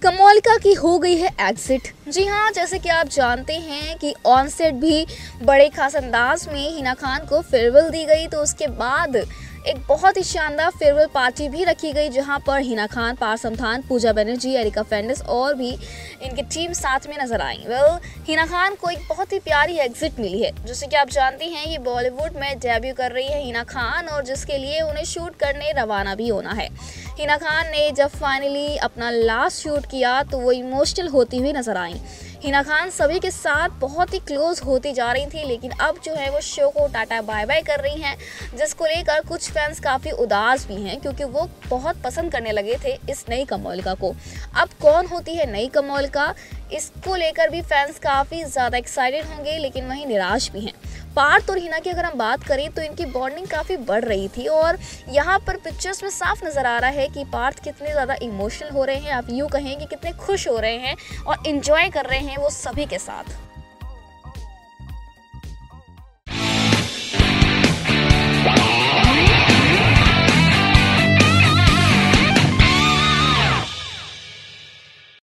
कमोलिका की हो गई है एग्जिट। जी हाँ, जैसे कि आप जानते हैं कि ऑन सेट भी बड़े खास अंदाज में हिना खान को फेयरवेल दी गई, तो उसके बाद एक बहुत ही शानदार फेयरवेल पार्टी भी रखी गई जहां पर हिना खान, पार्थ समथान, पूजा बनर्जी, एरिका फेर्नांडिस और भी इनकी टीम साथ में नजर आई। हिना खान को एक बहुत ही प्यारी एग्जिट मिली है। जैसे कि आप जानती हैं कि बॉलीवुड में डेब्यू कर रही है हिना खान और जिसके लिए उन्हें शूट करने रवाना भी होना है। हिना खान ने जब फाइनली अपना लास्ट शूट किया तो वो इमोशनल होती हुई नजर आई। हिना खान सभी के साथ बहुत ही क्लोज होती जा रही थी, लेकिन अब जो है वो शो को टाटा बाय बाय कर रही हैं, जिसको लेकर कुछ फैंस काफ़ी उदास भी हैं क्योंकि वो बहुत पसंद करने लगे थे इस नई कमोलिका को। अब कौन होती है नई कमोलिका, इसको लेकर भी फैंस काफ़ी ज़्यादा एक्साइटेड होंगे, लेकिन वहीं निराश भी हैं। पार्थ और हिना की अगर हम बात करें तो इनकी बॉन्डिंग काफ़ी बढ़ रही थी और यहाँ पर पिक्चर्स में साफ नज़र आ रहा है कि पार्थ कितने ज़्यादा इमोशनल हो रहे हैं, आप यूँ कहें कि कितने खुश हो रहे हैं और इन्जॉय कर रहे हैं वो सभी के साथ।